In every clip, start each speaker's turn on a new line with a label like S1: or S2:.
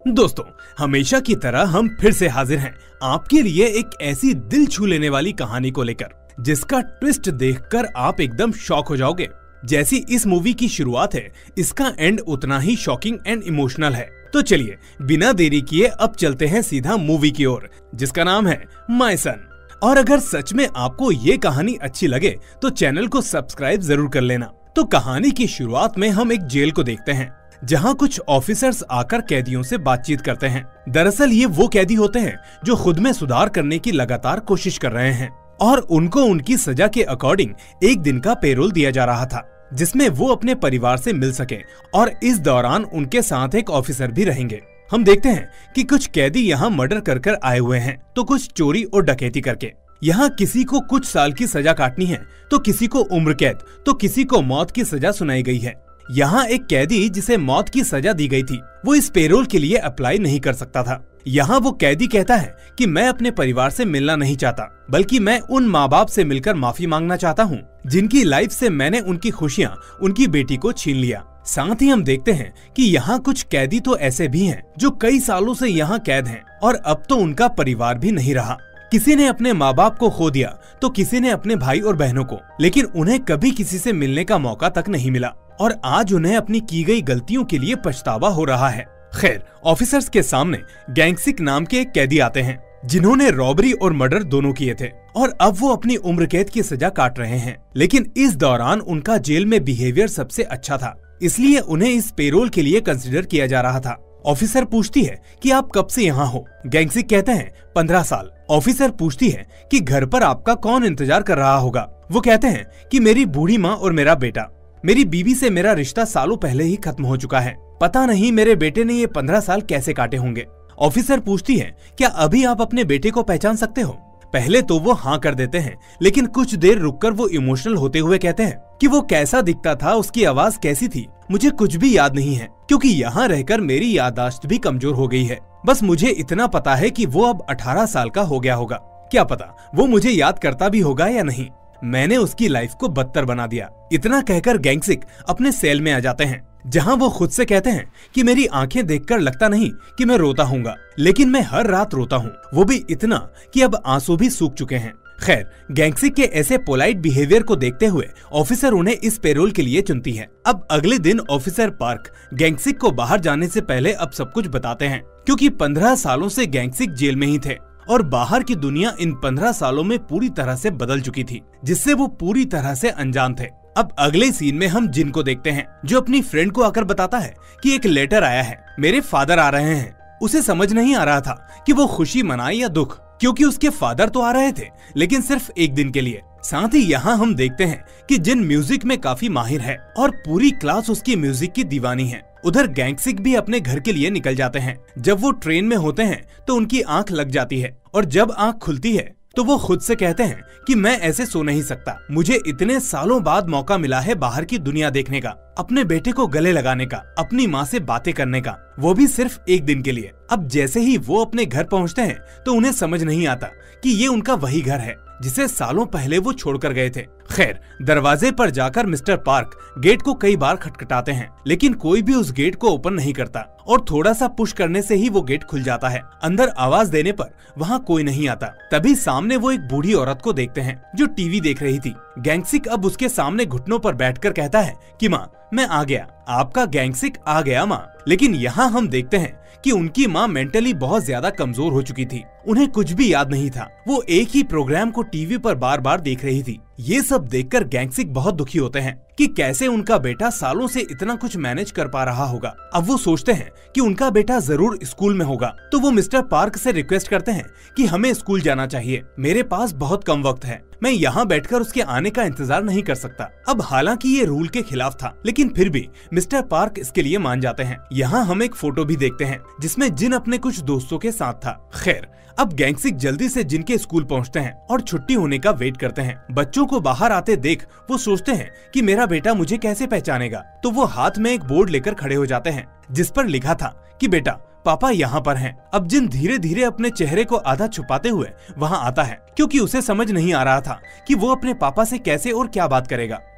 S1: दोस्तों, हमेशा की तरह हम फिर से हाजिर हैं आपके लिए एक ऐसी दिल छू लेने वाली कहानी को लेकर जिसका ट्विस्ट देखकर आप एकदम शॉक हो जाओगे। जैसी इस मूवी की शुरुआत है, इसका एंड उतना ही शॉकिंग एंड इमोशनल है। तो चलिए बिना देरी किए अब चलते हैं सीधा मूवी की ओर, जिसका नाम है माय सन। और अगर सच में आपको ये कहानी अच्छी लगे तो चैनल को सब्सक्राइब जरूर कर लेना। तो कहानी की शुरुआत में हम एक जेल को देखते हैं जहां कुछ ऑफिसर्स आकर कैदियों से बातचीत करते हैं। दरअसल ये वो कैदी होते हैं जो खुद में सुधार करने की लगातार कोशिश कर रहे हैं और उनको उनकी सजा के अकॉर्डिंग एक दिन का पेरोल दिया जा रहा था जिसमें वो अपने परिवार से मिल सके, और इस दौरान उनके साथ एक ऑफिसर भी रहेंगे। हम देखते हैं कि कुछ कैदी यहाँ मर्डर कर आए हुए हैं तो कुछ चोरी और डकैती करके। यहाँ किसी को कुछ साल की सजा काटनी है तो किसी को उम्र कैद तो किसी को मौत की सजा सुनाई गई है। यहाँ एक कैदी जिसे मौत की सजा दी गई थी वो इस पेरोल के लिए अप्लाई नहीं कर सकता था। यहाँ वो कैदी कहता है कि मैं अपने परिवार से मिलना नहीं चाहता, बल्कि मैं उन माँ बाप से मिलकर माफी मांगना चाहता हूँ जिनकी लाइफ से मैंने उनकी खुशियाँ उनकी बेटी को छीन लिया। साथ ही हम देखते हैं कि यहाँ कुछ कैदी तो ऐसे भी हैं जो कई सालों से यहाँ कैद हैं और अब तो उनका परिवार भी नहीं रहा। किसी ने अपने माँ बाप को खो दिया तो किसी ने अपने भाई और बहनों को, लेकिन उन्हें कभी किसी से मिलने का मौका तक नहीं मिला और आज उन्हें अपनी की गई गलतियों के लिए पछतावा हो रहा है। खैर, ऑफिसर्स के सामने गैंगसिक नाम के एक कैदी आते हैं जिन्होंने रॉबरी और मर्डर दोनों किए थे और अब वो अपनी उम्र कैद की सजा काट रहे हैं। लेकिन इस दौरान उनका जेल में बिहेवियर सबसे अच्छा था, इसलिए उन्हें इस पेरोल के लिए कंसिडर किया जा रहा था। ऑफिसर पूछती है कि आप कब से यहाँ हो? गैंगसिक कहते हैं 15 साल। ऑफिसर पूछती है कि घर पर आपका कौन इंतजार कर रहा होगा? वो कहते हैं कि मेरी बूढ़ी माँ और मेरा बेटा। मेरी बीवी से मेरा रिश्ता सालों पहले ही खत्म हो चुका है। पता नहीं मेरे बेटे ने ये 15 साल कैसे काटे होंगे। ऑफिसर पूछती है क्या अभी आप अपने बेटे को पहचान सकते हो? पहले तो वो हाँ कर देते हैं, लेकिन कुछ देर रुककर वो इमोशनल होते हुए कहते हैं कि वो कैसा दिखता था, उसकी आवाज कैसी थी, मुझे कुछ भी याद नहीं है क्योंकि यहाँ रहकर मेरी याददाश्त भी कमजोर हो गई है। बस मुझे इतना पता है कि वो अब 18 साल का हो गया होगा। क्या पता वो मुझे याद करता भी होगा या नहीं। मैंने उसकी लाइफ को बदतर बना दिया। इतना कहकर गैंगसिक अपने सेल में आ जाते हैं जहां वो खुद से कहते हैं कि मेरी आंखें देखकर लगता नहीं कि मैं रोता हूँगा, लेकिन मैं हर रात रोता हूँ, वो भी इतना कि अब आंसू भी सूख चुके हैं। खैर, गैंगसिक के ऐसे पोलाइट बिहेवियर को देखते हुए ऑफिसर उन्हें इस पेरोल के लिए चुनती है। अब अगले दिन ऑफिसर पार्क गैंगसिक को बाहर जाने से पहले अब सब कुछ बताते हैं, क्योंकि 15 सालों से गैंगसिक जेल में ही थे और बाहर की दुनिया इन 15 सालों में पूरी तरह से बदल चुकी थी, जिससे वो पूरी तरह से अनजान थे। अब अगले सीन में हम जिन को देखते हैं जो अपनी फ्रेंड को आकर बताता है कि एक लेटर आया है, मेरे फादर आ रहे हैं। उसे समझ नहीं आ रहा था कि वो खुशी मनाए या दुख, क्योंकि उसके फादर तो आ रहे थे लेकिन सिर्फ एक दिन के लिए। साथ ही यहाँ हम देखते हैं कि जिन म्यूजिक में काफी माहिर है और पूरी क्लास उसकी म्यूजिक की दीवानी है। उधर गैंगसिक भी अपने घर के लिए निकल जाते हैं। जब वो ट्रेन में होते हैं तो उनकी आंख लग जाती है और जब आंख खुलती है तो वो खुद से कहते हैं कि मैं ऐसे सो नहीं सकता, मुझे इतने सालों बाद मौका मिला है बाहर की दुनिया देखने का, अपने बेटे को गले लगाने का, अपनी माँ से बातें करने का, वो भी सिर्फ एक दिन के लिए। अब जैसे ही वो अपने घर पहुँचते हैं तो उन्हें समझ नहीं आता कि ये उनका वही घर है जिसे सालों पहले वो छोड़कर गए थे। खैर, दरवाजे पर जाकर मिस्टर पार्क गेट को कई बार खटखटाते हैं, लेकिन कोई भी उस गेट को ओपन नहीं करता और थोड़ा सा पुश करने से ही वो गेट खुल जाता है। अंदर आवाज देने पर वहाँ कोई नहीं आता। तभी सामने वो एक बूढ़ी औरत को देखते हैं जो टीवी देख रही थी। गैंगसिक अब उसके सामने घुटनों पर बैठकर कहता है कि माँ, मैं आ गया। आपका गैंगसिक आ गया माँ। लेकिन यहाँ हम देखते हैं कि उनकी माँ मेंटली बहुत ज्यादा कमजोर हो चुकी थी, उन्हें कुछ भी याद नहीं था। वो एक ही प्रोग्राम को टीवी पर बार बार देख रही थी। ये सब देखकर गैंगसिक बहुत दुखी होते हैं कि कैसे उनका बेटा सालों से इतना कुछ मैनेज कर पा रहा होगा। अब वो सोचते हैं कि उनका बेटा जरूर स्कूल में होगा, तो वो मिस्टर पार्क से रिक्वेस्ट करते हैं कि हमें स्कूल जाना चाहिए, मेरे पास बहुत कम वक्त है, मैं यहाँ बैठकर उसके आने का इंतजार नहीं कर सकता। अब हालांकि ये रूल के खिलाफ था, लेकिन फिर भी मिस्टर पार्क इसके लिए मान जाते हैं। यहाँ हम एक फोटो भी देखते हैं जिसमें जिन अपने कुछ दोस्तों के साथ था। खैर, अब गैंगसिक जल्दी से जिन के स्कूल पहुँचते हैं और छुट्टी होने का वेट करते हैं। बच्चों को बाहर आते देख वो सोचते हैं कि मेरा बेटा मुझे कैसे पहचानेगा, तो वो हाथ में एक बोर्ड लेकर खड़े हो जाते हैं जिस पर लिखा था कि बेटा पापा यहाँ पर हैं। अब जिन धीरे धीरे अपने चेहरे को आधा छुपाते हुए वहाँ आता है, क्योंकि उसे समझ नहीं आ रहा था कि वो अपने पापा से कैसे और क्या बात करेगा।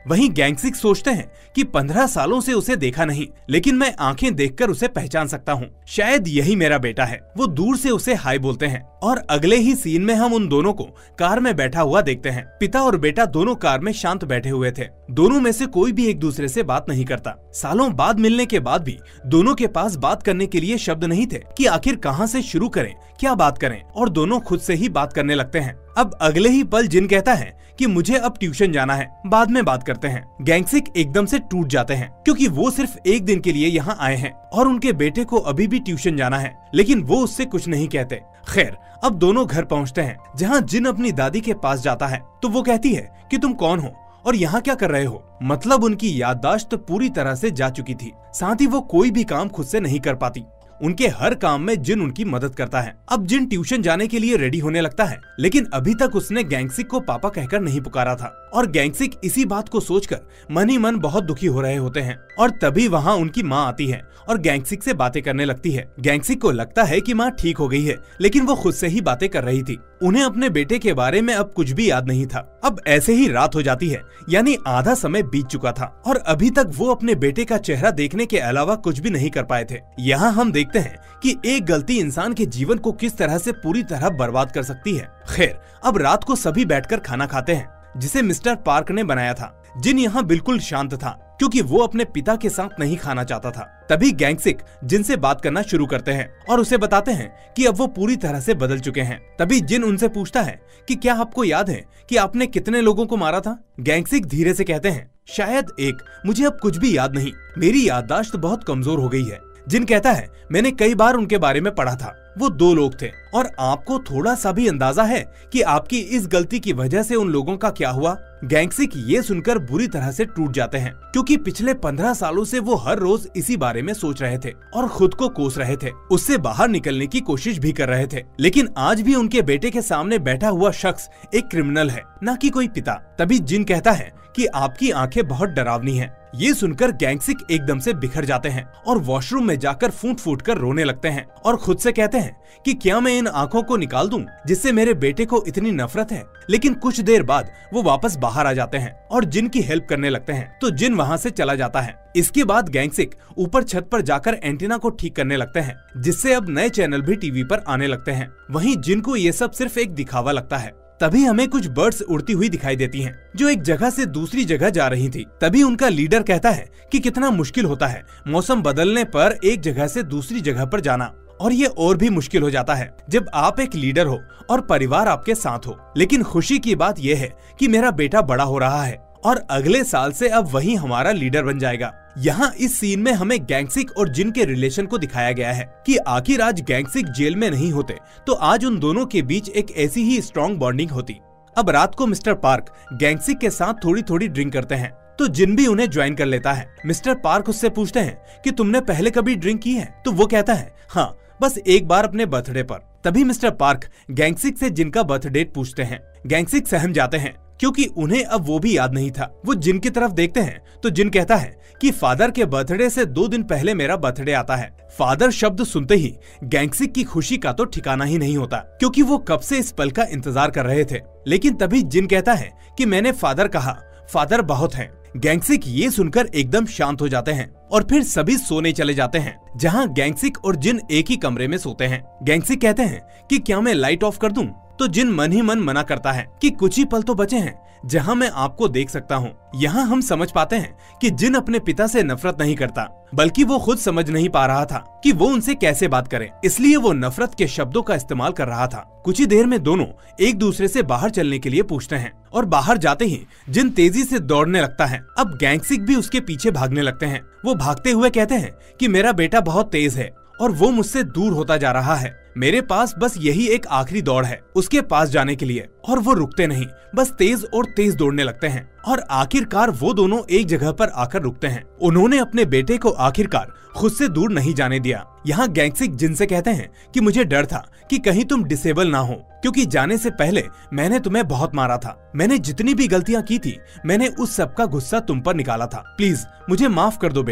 S1: वहीं गैंगसिक सोचते हैं कि 15 सालों से उसे देखा नहीं, लेकिन मैं आंखें देखकर उसे पहचान सकता हूँ, शायद यही मेरा बेटा है। वो दूर से उसे हाय बोलते हैं और अगले ही सीन में हम उन दोनों को कार में बैठा हुआ देखते हैं। पिता और बेटा दोनों कार में शांत बैठे हुए थे। दोनों में से कोई भी एक दूसरे से बात नहीं करता। सालों बाद मिलने के बाद भी दोनों के पास बात करने के लिए शब्द नहीं थे कि आखिर कहाँ से शुरू करें, क्या बात करें, और दोनों खुद से ही बात करने लगते हैं। अब अगले ही पल जिन कहता है कि मुझे अब ट्यूशन जाना है, बाद में बात करते हैं। गैंगसिक एकदम से टूट जाते हैं क्योंकि वो सिर्फ एक दिन के लिए यहाँ आए हैं और उनके बेटे को अभी भी ट्यूशन जाना है, लेकिन वो उससे कुछ नहीं कहते। खैर, अब दोनों घर पहुँचते हैं जहाँ जिन अपनी दादी के पास जाता है तो वो कहती है कि तुम कौन हो और यहाँ क्या कर रहे हो। मतलब उनकी याददाश्त पूरी तरह से जा चुकी थी, साथ ही वो कोई भी काम खुद से नहीं कर पाती। उनके हर काम में जिन उनकी मदद करता है। अब जिन ट्यूशन जाने के लिए रेडी होने लगता है, लेकिन अभी तक उसने गैंगसिक को पापा कहकर नहीं पुकारा था और गैंगसिक इसी बात को सोचकर मन ही मन बहुत दुखी हो रहे होते हैं। और तभी वहाँ उनकी माँ आती है और गैंगसिक से बातें करने लगती है। गैंगसिक को लगता है कि माँ ठीक हो गई है, लेकिन वो खुद से ही बातें कर रही थी। उन्हें अपने बेटे के बारे में अब कुछ भी याद नहीं था। अब ऐसे ही रात हो जाती है, यानी आधा समय बीत चुका था और अभी तक वो अपने बेटे का चेहरा देखने के अलावा कुछ भी नहीं कर पाए थे। यहाँ हम देखते हैं कि एक गलती इंसान के जीवन को किस तरह से पूरी तरह बर्बाद कर सकती है। खैर, अब रात को सभी बैठकर खाना खाते हैं जिसे मिस्टर पार्क ने बनाया था। जिन यहाँ बिल्कुल शांत था क्योंकि वो अपने पिता के साथ नहीं खाना चाहता था। तभी गैंगसिक जिन से बात करना शुरू करते हैं और उसे बताते हैं कि अब वो पूरी तरह से बदल चुके हैं। तभी जिन उनसे पूछता है कि क्या आपको याद है कि आपने कितने लोगों को मारा था। गैंगसिक धीरे से कहते हैं, शायद एक, मुझे अब कुछ भी याद नहीं, मेरी याददाश्त बहुत कमजोर हो गई है। जिन कहता है, मैंने कई बार उनके बारे में पढ़ा था, वो 2 लोग थे और आपको थोड़ा सा भी अंदाजा है कि आपकी इस गलती की वजह से उन लोगों का क्या हुआ। गैंगसिक ये सुनकर बुरी तरह से टूट जाते हैं क्योंकि पिछले 15 सालों से वो हर रोज इसी बारे में सोच रहे थे और खुद को कोस रहे थे, उससे बाहर निकलने की कोशिश भी कर रहे थे। लेकिन आज भी उनके बेटे के सामने बैठा हुआ शख्स एक क्रिमिनल है, न कि कोई पिता। तभी जिन कहता है कि आपकी आंखें बहुत डरावनी हैं। ये सुनकर गैंगसिक एकदम से बिखर जाते हैं और वॉशरूम में जाकर फूट फूट कर रोने लगते हैं और खुद से कहते हैं कि क्या मैं इन आंखों को निकाल दूं जिससे मेरे बेटे को इतनी नफरत है। लेकिन कुछ देर बाद वो वापस बाहर आ जाते हैं और जिन की हेल्प करने लगते हैं तो जिन वहाँ से चला जाता है। इसके बाद गैंगसिक ऊपर छत पर जाकर एंटीना को ठीक करने लगते हैं जिससे अब नए चैनल भी टीवी पर आने लगते हैं। वहीं जिन को ये सब सिर्फ एक दिखावा लगता है। तभी हमें कुछ बर्ड्स उड़ती हुई दिखाई देती हैं, जो एक जगह से दूसरी जगह जा रही थी। तभी उनका लीडर कहता है कि कितना मुश्किल होता है मौसम बदलने पर एक जगह से दूसरी जगह पर जाना, और ये और भी मुश्किल हो जाता है जब आप एक लीडर हो और परिवार आपके साथ हो। लेकिन खुशी की बात यह है कि मेरा बेटा बड़ा हो रहा है और अगले साल से अब वही हमारा लीडर बन जाएगा। यहाँ इस सीन में हमें गैंगसिक और जिन के रिलेशन को दिखाया गया है कि आखिर आज गैंगसिक जेल में नहीं होते तो आज उन दोनों के बीच एक ऐसी ही स्ट्रॉन्ग बॉन्डिंग होती। अब रात को मिस्टर पार्क गैंगसिक के साथ थोड़ी थोड़ी ड्रिंक करते हैं तो जिन भी उन्हें ज्वाइन कर लेता है। मिस्टर पार्क उससे पूछते हैं कि तुमने पहले कभी ड्रिंक की है, तो वो कहता है हाँ, बस एक बार अपने बर्थडे पर। तभी मिस्टर पार्क गैंगसिक से जिन का बर्थ डेट पूछते हैं। गैंगसिक सहम जाते हैं क्योंकि उन्हें अब वो भी याद नहीं था। वो जिन की तरफ देखते हैं तो जिन कहता है कि फादर के बर्थडे से 2 दिन पहले मेरा बर्थडे आता है। फादर शब्द सुनते ही गैंगसिक की खुशी का तो ठिकाना ही नहीं होता क्योंकि वो कब से इस पल का इंतजार कर रहे थे। लेकिन तभी जिन कहता है कि मैंने फादर कहा, फादर बहुत हैं। गैंगसिक ये सुनकर एकदम शांत हो जाते हैं और फिर सभी सोने चले जाते हैं, जहाँ गैंगसिक और जिन एक ही कमरे में सोते हैं। गैंगसिक कहते हैं कि क्या मैं लाइट ऑफ कर दूं? तो जिन मन ही मन मना करता है कि कुछ ही पल तो बचे हैं जहां मैं आपको देख सकता हूं। यहाँ हम समझ पाते हैं कि जिन अपने पिता से नफरत नहीं करता, बल्कि वो खुद समझ नहीं पा रहा था कि वो उनसे कैसे बात करे, इसलिए वो नफरत के शब्दों का इस्तेमाल कर रहा था। कुछ ही देर में दोनों एक दूसरे से बाहर चलने के लिए पूछते हैं और बाहर जाते ही जिन तेजी से दौड़ने लगता है। अब गैंगसिक भी उसके पीछे भागने लगते हैं। वो भागते हुए कहते हैं कि मेरा बेटा बहुत तेज है और वो मुझसे दूर होता जा रहा है। मेरे पास बस यही एक आखिरी दौड़ है उसके पास जाने के लिए। और वो रुकते नहीं, बस तेज और तेज दौड़ने लगते हैं और आखिरकार वो दोनों एक जगह पर आकर रुकते हैं। उन्होंने अपने बेटे को आखिरकार खुद से दूर नहीं जाने दिया। यहाँ गैंगसिक जिन से कहते हैं कि मुझे डर था कि कहीं तुम डिसेबल ना हो, क्योंकि जाने से पहले मैंने तुम्हें बहुत मारा था। मैंने जितनी भी गलतियाँ की थी मैंने उस सब का गुस्सा तुम पर निकाला था। प्लीज मुझे माफ कर दो बेटा।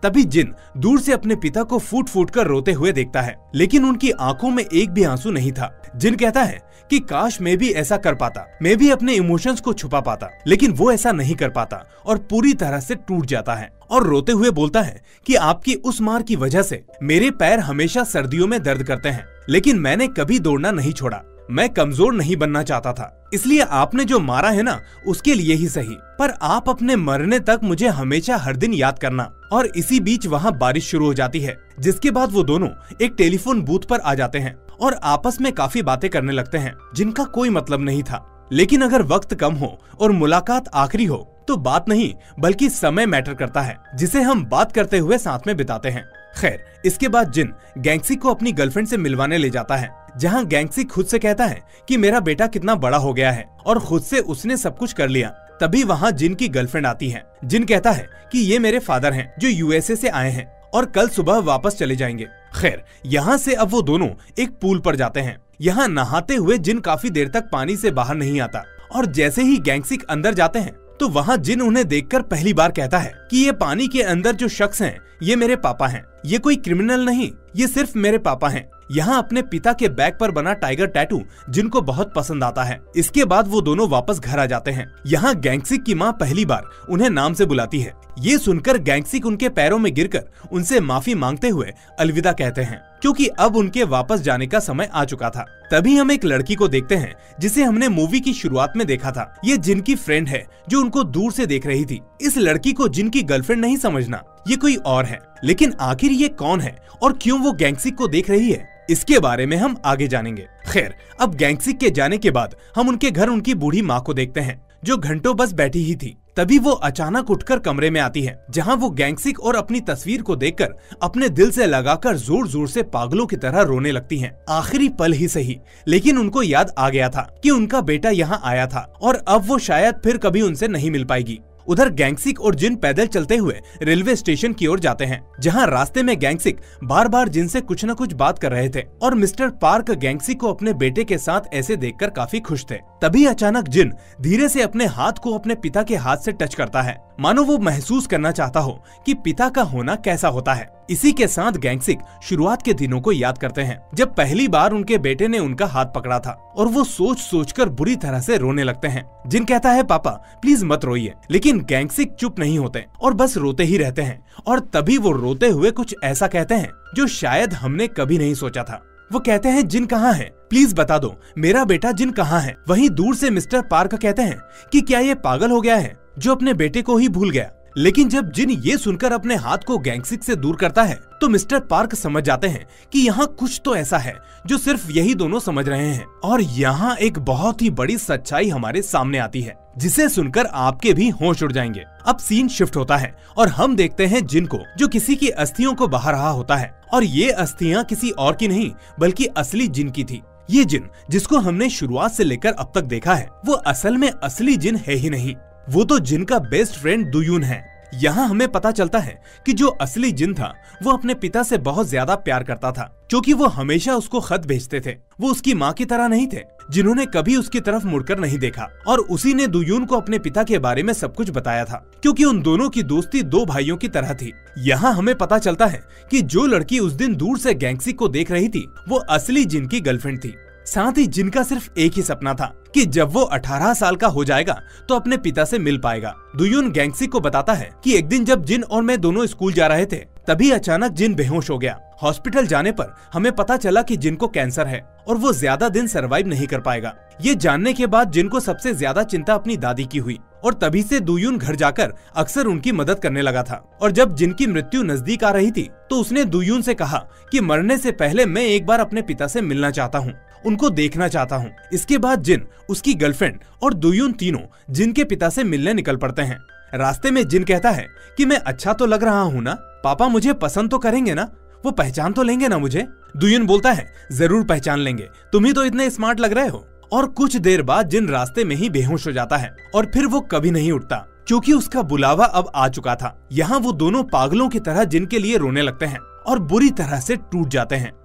S1: तभी जिन दूर से अपने पिता को फूट फूट कर रोते हुए देखता है, लेकिन उनकी आंखों में एक भी आंसू नहीं था। जिन कहता है कि काश मैं भी ऐसा कर पाता, मैं भी अपने इमोशंस को छुपा पाता, लेकिन वो ऐसा नहीं कर पाता और पूरी तरह से टूट जाता है और रोते हुए बोलता है कि आपकी उस मार की वजह से मेरे पैर हमेशा सर्दियों में दर्द करते हैं, लेकिन मैंने कभी दौड़ना नहीं छोड़ा। मैं कमजोर नहीं बनना चाहता था, इसलिए आपने जो मारा है ना, उसके लिए ही सही, पर आप अपने मरने तक मुझे हमेशा हर दिन याद करना। और इसी बीच वहाँ बारिश शुरू हो जाती है, जिसके बाद वो दोनों एक टेलीफोन बूथ पर आ जाते हैं और आपस में काफी बातें करने लगते हैं जिनका कोई मतलब नहीं था। लेकिन अगर वक्त कम हो और मुलाकात आखिरी हो तो बात नहीं बल्कि समय मैटर करता है, जिसे हम बात करते हुए साथ में बिताते हैं। खैर, इसके बाद जिन गैंग्सिक को अपनी गर्लफ्रेंड से मिलवाने ले जाता है, जहां गैंग्सिक खुद से कहता है कि मेरा बेटा कितना बड़ा हो गया है और खुद से उसने सब कुछ कर लिया। तभी वहां जिन की गर्लफ्रेंड आती है। जिन कहता है कि ये मेरे फादर हैं जो यूएसए से आए हैं और कल सुबह वापस चले जाएंगे। खैर, यहाँ से अब वो दोनों एक पूल पर जाते हैं। यहाँ नहाते हुए जिन काफी देर तक पानी से बाहर नहीं आता और जैसे ही गैंग्सिक अंदर जाते हैं तो वहाँ जिन उन्हें देखकर पहली बार कहता है कि ये पानी के अंदर जो शख्स हैं ये मेरे पापा हैं। ये कोई क्रिमिनल नहीं, ये सिर्फ मेरे पापा हैं। यहाँ अपने पिता के बैक पर बना टाइगर टैटू जिनको बहुत पसंद आता है। इसके बाद वो दोनों वापस घर आ जाते हैं। यहाँ गैंग्सिक की माँ पहली बार उन्हें नाम से बुलाती है। ये सुनकर गैंग्सिक उनके पैरों में गिरकर उनसे माफी मांगते हुए अलविदा कहते हैं, क्योंकि अब उनके वापस जाने का समय आ चुका था। तभी हम एक लड़की को देखते हैं जिसे हमने मूवी की शुरुआत में देखा था। ये जिन की फ्रेंड है जो उनको दूर से देख रही थी। इस लड़की को जिन की गर्लफ्रेंड नहीं समझना, ये कोई और है। लेकिन आखिर ये कौन है और क्यों वो गैंग्सिक को देख रही है, इसके बारे में हम आगे जानेंगे। खैर, अब गैंग्सिक के जाने के बाद हम उनके घर उनकी बूढ़ी माँ को देखते हैं जो घंटों बस बैठी ही थी। तभी वो अचानक उठकर कमरे में आती है, जहां वो गैंग्सिक और अपनी तस्वीर को देखकर अपने दिल से लगाकर जोर जोर से पागलों की तरह रोने लगती हैं। आखिरी पल ही सही, लेकिन उनको याद आ गया था कि उनका बेटा यहाँ आया था और अब वो शायद फिर कभी उनसे नहीं मिल पाएगी। उधर गैंग्सिक और जिन पैदल चलते हुए रेलवे स्टेशन की ओर जाते हैं, जहां रास्ते में गैंग्सिक बार बार जिन से कुछ न कुछ बात कर रहे थे और मिस्टर पार्क गैंग्सिक को अपने बेटे के साथ ऐसे देखकर काफी खुश थे। तभी अचानक जिन धीरे से अपने हाथ को अपने पिता के हाथ से टच करता है, मानो वो महसूस करना चाहता हो कि पिता का होना कैसा होता है। इसी के साथ गैंग्सिक शुरुआत के दिनों को याद करते हैं, जब पहली बार उनके बेटे ने उनका हाथ पकड़ा था, और वो सोच सोचकर बुरी तरह से रोने लगते हैं। जिन कहता है पापा प्लीज मत रोइए, लेकिन गैंग्सिक चुप नहीं होते और बस रोते ही रहते हैं। और तभी वो रोते हुए कुछ ऐसा कहते हैं जो शायद हमने कभी नहीं सोचा था। वो कहते हैं जिन कहाँ है, प्लीज बता दो मेरा बेटा जिन कहाँ है। वहीं दूर से मिस्टर पार्क कहते हैं कि क्या ये पागल हो गया है जो अपने बेटे को ही भूल गया। लेकिन जब जिन ये सुनकर अपने हाथ को गैंग्सिक से दूर करता है तो मिस्टर पार्क समझ जाते हैं कि यहाँ कुछ तो ऐसा है जो सिर्फ यही दोनों समझ रहे हैं। और यहाँ एक बहुत ही बड़ी सच्चाई हमारे सामने आती है, जिसे सुनकर आपके भी होश उड़ जाएंगे। अब सीन शिफ्ट होता है और हम देखते हैं जिन को, जो किसी की अस्थियों को बहा रहा होता है, और ये अस्थियां किसी और की नहीं बल्कि असली जिन की थी। ये जिन जिसको हमने शुरुआत से लेकर अब तक देखा है, वो असल में असली जिन है ही नहीं, वो तो जिन का बेस्ट फ्रेंड दुयून है। यहाँ हमें पता चलता है कि जो असली जिन था वो अपने पिता से बहुत ज्यादा प्यार करता था, क्योंकि वो हमेशा उसको खत भेजते थे। वो उसकी माँ की तरह नहीं थे जिन्होंने कभी उसकी तरफ मुड़कर नहीं देखा, और उसी ने दुयून को अपने पिता के बारे में सब कुछ बताया था, क्योंकि उन दोनों की दोस्ती दो भाइयों की तरह थी। यहाँ हमें पता चलता है कि जो लड़की उस दिन दूर से गैंग्सिक को देख रही थी वो असली जिन की गर्लफ्रेंड थी। साथ ही जिनका सिर्फ एक ही सपना था कि जब वो 18 साल का हो जाएगा तो अपने पिता से मिल पाएगा। दुयून गैंग्सिक को बताता है कि एक दिन जब जिन और मैं दोनों स्कूल जा रहे थे, तभी अचानक जिन बेहोश हो गया। हॉस्पिटल जाने पर हमें पता चला कि जिन को कैंसर है और वो ज्यादा दिन सरवाइव नहीं कर पाएगा। ये जानने के बाद जिन को सबसे ज्यादा चिंता अपनी दादी की हुई, और तभी से दुयून घर जाकर अक्सर उनकी मदद करने लगा था। और जब जिन की मृत्यु नजदीक आ रही थी तो उसने दुयून से कहा कि मरने से पहले मैं एक बार अपने पिता से मिलना चाहता हूँ, उनको देखना चाहता हूँ। इसके बाद जिन, उसकी गर्लफ्रेंड और दुयून तीनों जिन के पिता से मिलने निकल पड़ते हैं। रास्ते में जिन कहता है कि मैं अच्छा तो लग रहा हूँ ना, पापा मुझे पसंद तो करेंगे ना, वो पहचान तो लेंगे ना मुझे। दुयून बोलता है जरूर पहचान लेंगे, तुम ही तो इतने स्मार्ट लग रहे हो। और कुछ देर बाद जिन रास्ते में ही बेहोश हो जाता है और फिर वो कभी नहीं उठता, क्योंकि उसका बुलावा अब आ चुका था। यहाँ वो दोनों पागलों की तरह जिन के लिए रोने लगते हैं और बुरी तरह से टूट जाते हैं।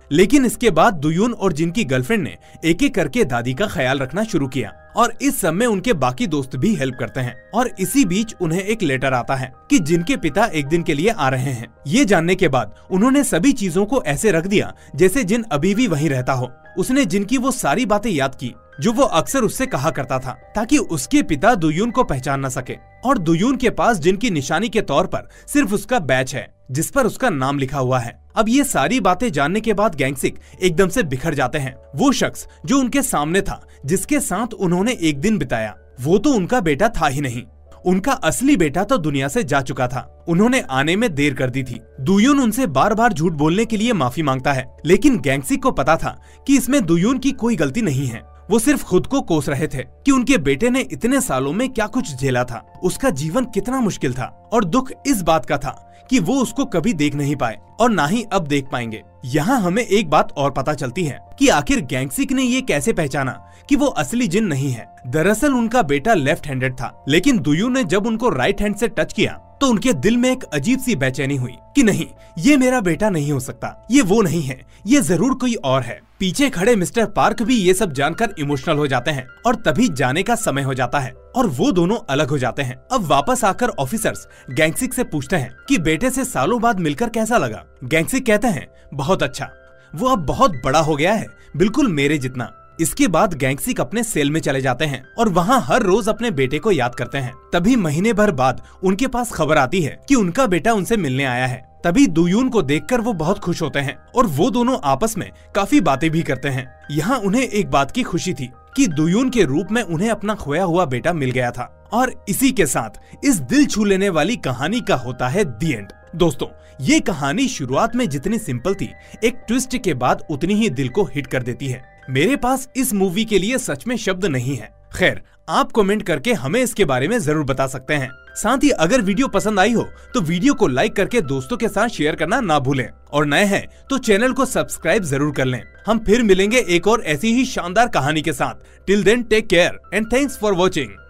S1: लेकिन इसके बाद दुयून और जिन की गर्लफ्रेंड ने एक एक करके दादी का ख्याल रखना शुरू किया और इस सब में उनके बाकी दोस्त भी हेल्प करते हैं। और इसी बीच उन्हें एक लेटर आता है कि जिनके पिता एक दिन के लिए आ रहे हैं। ये जानने के बाद उन्होंने सभी चीजों को ऐसे रख दिया जैसे जिन अभी भी वहीं रहता हो। उसने जिन की वो सारी बातें याद की जो वो अक्सर उससे कहा करता था, ताकि उसके पिता दुयून को पहचान न सके। और दुयून के पास जिन की निशानी के तौर पर सिर्फ उसका बैच है जिस पर उसका नाम लिखा हुआ है। अब ये सारी बातें जानने के बाद गैंगसिक एकदम से बिखर जाते हैं। वो शख्स जो उनके सामने था, जिसके साथ उन्होंने एक दिन बिताया, वो तो उनका बेटा था ही नहीं। उनका असली बेटा तो दुनिया से जा चुका था। उन्होंने आने में देर कर दी थी। दुयून उनसे बार बार झूठ बोलने के लिए माफी मांगता है, लेकिन गैंगसिक को पता था कि इसमें दुयून की कोई गलती नहीं है। वो सिर्फ खुद को कोस रहे थे कि उनके बेटे ने इतने सालों में क्या कुछ झेला था, उसका जीवन कितना मुश्किल था। और दुख इस बात का था कि वो उसको कभी देख नहीं पाए और ना ही अब देख पाएंगे। यहाँ हमें एक बात और पता चलती है कि आखिर गैंगसिक ने ये कैसे पहचाना कि वो असली जिन नहीं है। दरअसल उनका बेटा लेफ्ट हैंडेड था, लेकिन दुयून ने जब उनको राइट हैंड से टच किया तो उनके दिल में एक अजीब सी बेचैनी हुई कि नहीं, ये मेरा बेटा नहीं हो सकता, ये वो नहीं है, ये जरूर कोई और है। पीछे खड़े मिस्टर पार्क भी ये सब जानकर इमोशनल हो जाते हैं और तभी जाने का समय हो जाता है और वो दोनों अलग हो जाते हैं। अब वापस आकर ऑफिसर्स गैंगसिक से पूछते हैं कि बेटे से सालों बाद मिलकर कैसा लगा। गैंगसिक कहते हैं बहुत अच्छा, वो अब बहुत बड़ा हो गया है, बिल्कुल मेरे जितना। इसके बाद गैंगसिक अपने सेल में चले जाते हैं और वहाँ हर रोज अपने बेटे को याद करते हैं। तभी महीने भर बाद उनके पास खबर आती है कि उनका बेटा उनसे मिलने आया है। तभी दुयून को देखकर वो बहुत खुश होते हैं और वो दोनों आपस में काफी बातें भी करते हैं। यहाँ उन्हें एक बात की खुशी थी कि दुयून के रूप में उन्हें अपना खोया हुआ बेटा मिल गया था। और इसी के साथ इस दिल छू लेने वाली कहानी का होता है दी एंड। दोस्तों, ये कहानी शुरुआत में जितनी सिंपल थी, एक ट्विस्ट के बाद उतनी ही दिल को हिट कर देती है। मेरे पास इस मूवी के लिए सच में शब्द नहीं है। खैर, आप कमेंट करके हमें इसके बारे में जरूर बता सकते हैं। साथ ही अगर वीडियो पसंद आई हो तो वीडियो को लाइक करके दोस्तों के साथ शेयर करना ना भूलें और नए हैं तो चैनल को सब्सक्राइब जरूर कर लें। हम फिर मिलेंगे एक और ऐसी ही शानदार कहानी के साथ। Till then take care and thanks for watching.